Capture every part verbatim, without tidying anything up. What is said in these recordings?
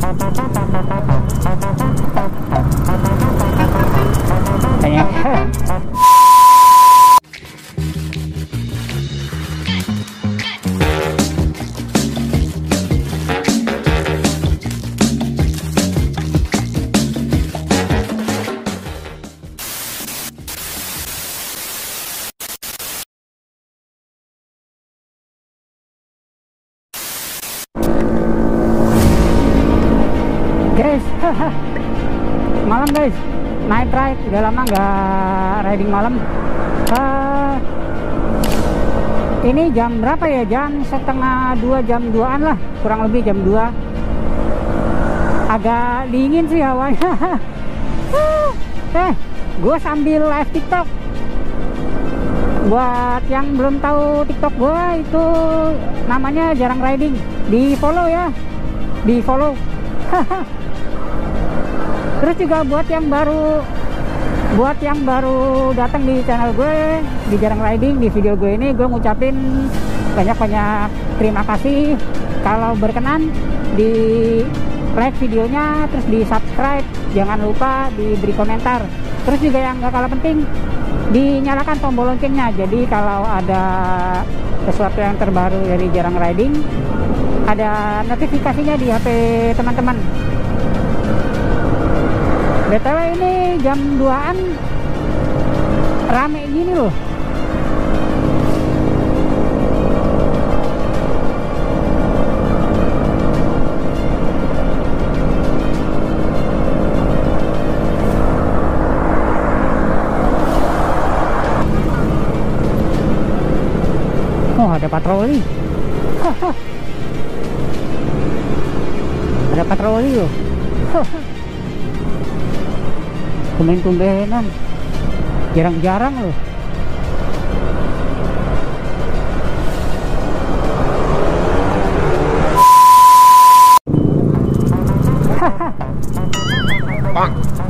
Guys, malam guys, night ride. Udah lama nggak riding malam. Uh, ini jam berapa ya? Jam setengah dua, jam duaan lah, kurang lebih jam dua. Agak dingin sih hawanya. Eh, gue sambil live TikTok. Buat yang belum tahu TikTok gue, itu namanya Jarang Riding. Di follow ya, di follow. Terus juga buat yang baru buat yang baru datang di channel gue di Jarang Riding, di video gue ini gue ngucapin banyak-banyak terima kasih. Kalau berkenan di like videonya, terus di subscribe, jangan lupa diberi komentar. Terus juga yang gak kalah penting, dinyalakan tombol loncengnya. Jadi kalau ada sesuatu yang terbaru dari Jarang Riding, ada notifikasinya di H P teman-teman. B T W ini jam duaan rame gini loh. Oh, ada patroli. Ada patroli loh. Tumben-tumbenan, jarang-jarang loh. Bang.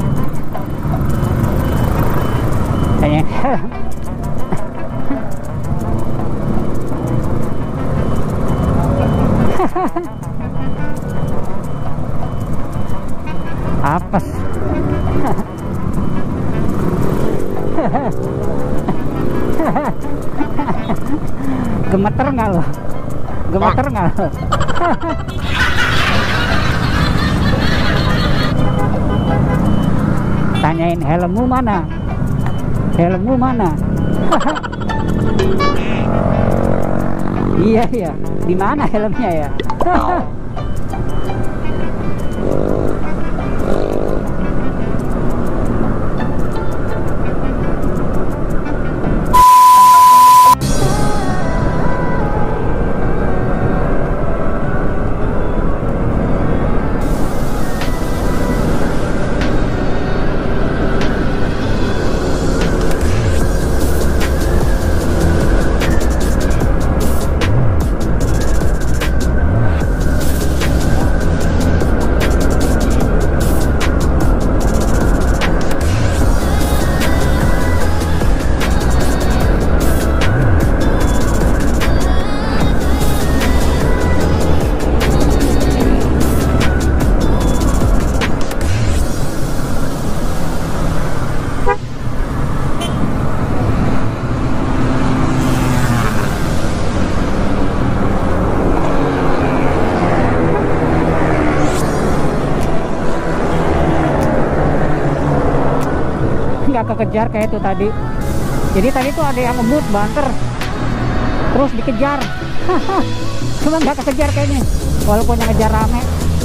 Apes. Gemeter nggak lo? Gemeter nggak lo? Tanyain helmmu mana? Helmmu mana? Iya iya, di mana helmnya ya? Nggak kekejar kayak itu tadi. Jadi tadi tuh ada yang ngebut banter, terus dikejar. Cuma nggak kekejar kayaknya, walaupun yang ngejar rame.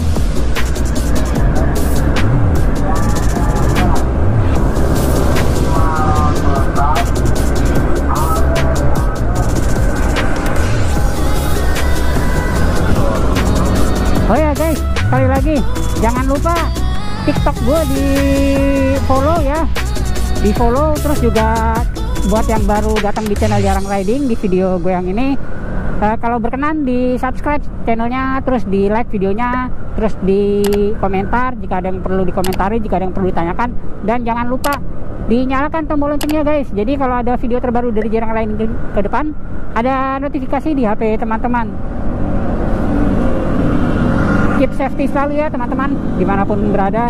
Oh ya guys, sekali lagi jangan lupa TikTok gue di follow ya, di follow. Terus juga buat yang baru datang di channel Jarang Riding, di video gue yang ini, uh, kalau berkenan di subscribe channelnya, terus di like videonya, terus di komentar jika ada yang perlu dikomentari, jika ada yang perlu ditanyakan, dan jangan lupa dinyalakan tombol loncengnya guys. Jadi kalau ada video terbaru dari Jarang Riding ke depan, ada notifikasi di H P teman-teman. keep safety selalu ya teman-teman, dimanapun berada.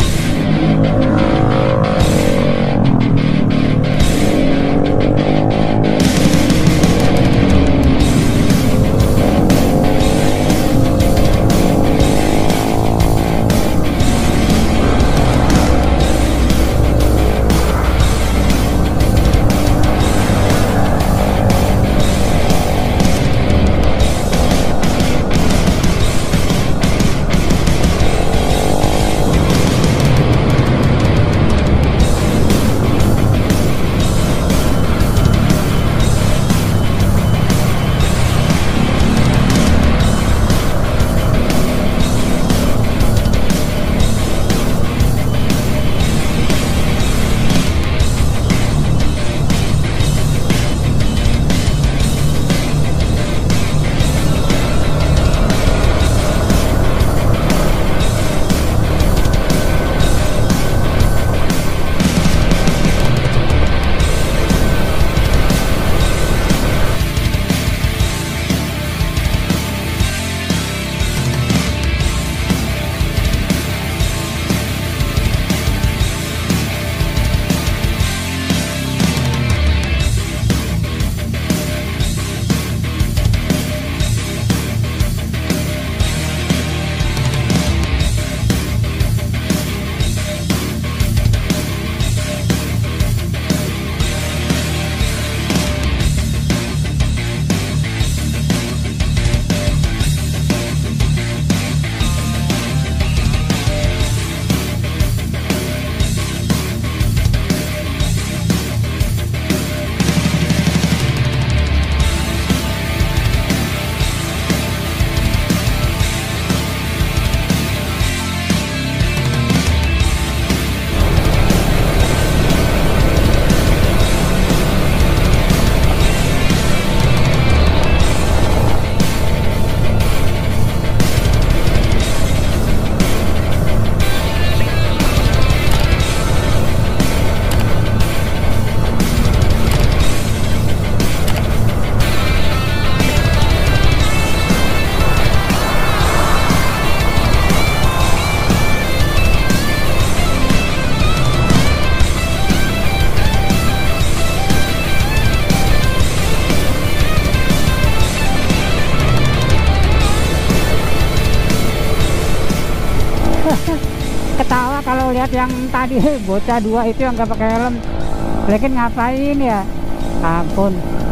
Ketawa kalau lihat yang tadi bocah dua itu yang nggak pakai helm, lagi ngapain ya, ampun.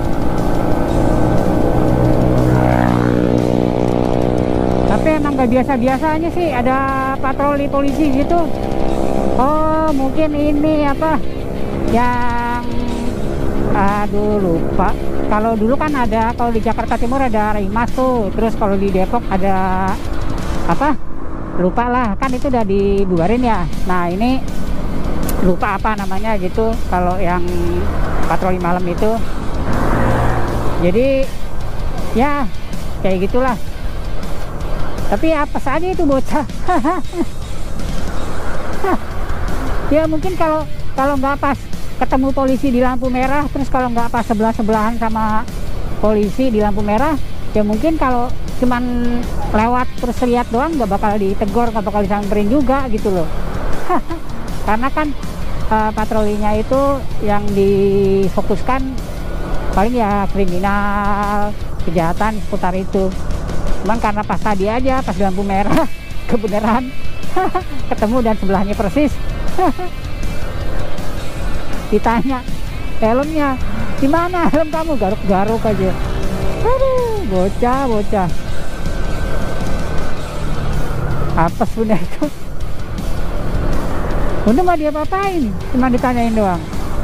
Tapi emang nggak biasa-biasanya sih ada patroli polisi gitu. Oh mungkin ini apa yang, aduh lupa. Kalau dulu kan ada, kalau di Jakarta Timur ada Rimas tuh, terus kalau di Depok ada apa, lupa lah, kan itu udah dibubarin ya. Nah ini lupa apa namanya gitu, kalau yang patroli malam itu. Jadi ya kayak gitulah. Tapi apa saja itu bocah. Ya mungkin kalau kalau nggak pas ketemu polisi di lampu merah, terus kalau nggak pas sebelah-sebelahan sama polisi di lampu merah, ya mungkin kalau cuman lewat terus lihat doang nggak bakal ditegur, nggak bakal disamperin juga gitu loh. Karena kan uh, patrolinya itu yang difokuskan paling ya kriminal, kejahatan seputar itu. Cuman karena pas tadi aja pas di lampu merah kebenaran ketemu dan sebelahnya persis. Ditanya helmnya di mana, helm kamu, garuk-garuk aja. Aduh, bocah bocah apa sudah itu. Untung nggak dia apa-apain, cuma ditanyain doang.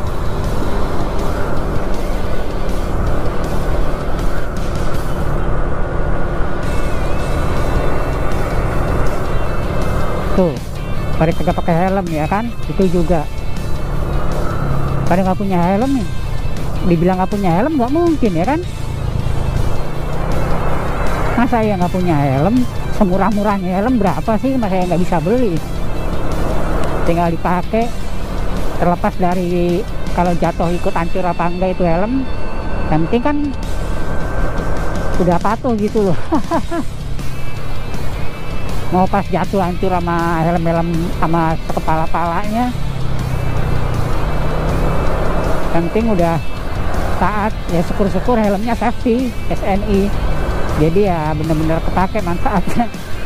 Tuh pada kagak pakai helm ya kan, itu juga pada nggak punya helm nih. Dibilang nggak punya helm nggak mungkin ya kan, masa ya nggak punya helm. Semurah-murahnya helm berapa sih, masa ya nggak bisa beli, tinggal dipakai. Terlepas dari kalau jatuh ikut hancur apa enggak itu helm, yang penting kan udah patuh gitu loh. mau pas jatuh hancur sama helm-helm sama kepala-palanya. Penting udah taat ya, syukur-syukur helmnya safety S N I, jadi ya bener-bener kepake manfaatnya.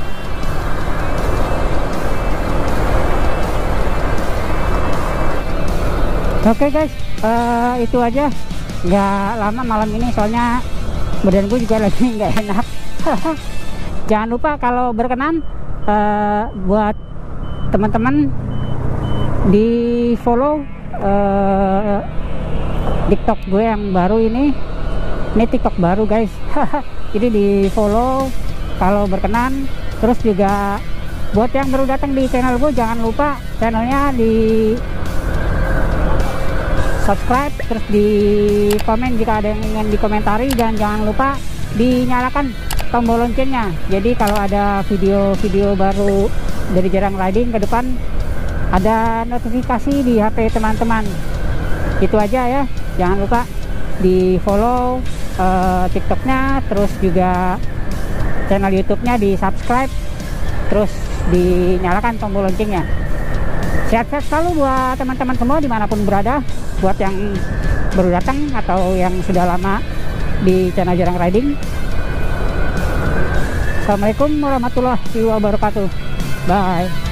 Oke okay guys, uh, itu aja, nggak lama malam ini soalnya badan gue juga lagi nggak enak. Jangan lupa kalau berkenan uh, buat teman-teman di follow uh, TikTok gue yang baru ini. Ini TikTok baru guys. Jadi di follow kalau berkenan. Terus juga buat yang baru datang di channel gue, jangan lupa channelnya di subscribe, terus di komen jika ada yang ingin dikomentari, dan jangan lupa dinyalakan tombol loncengnya. Jadi kalau ada video-video baru dari Jarang Riding ke depan ada notifikasi di H P teman-teman. Itu aja ya, jangan lupa di follow uh, TikToknya, terus juga channel YouTube-nya di subscribe, terus dinyalakan tombol loncengnya. Sehat-sehat selalu buat teman-teman semua dimanapun berada, buat yang baru datang atau yang sudah lama di channel Jarang Riding. Assalamualaikum warahmatullahi wabarakatuh. Bye.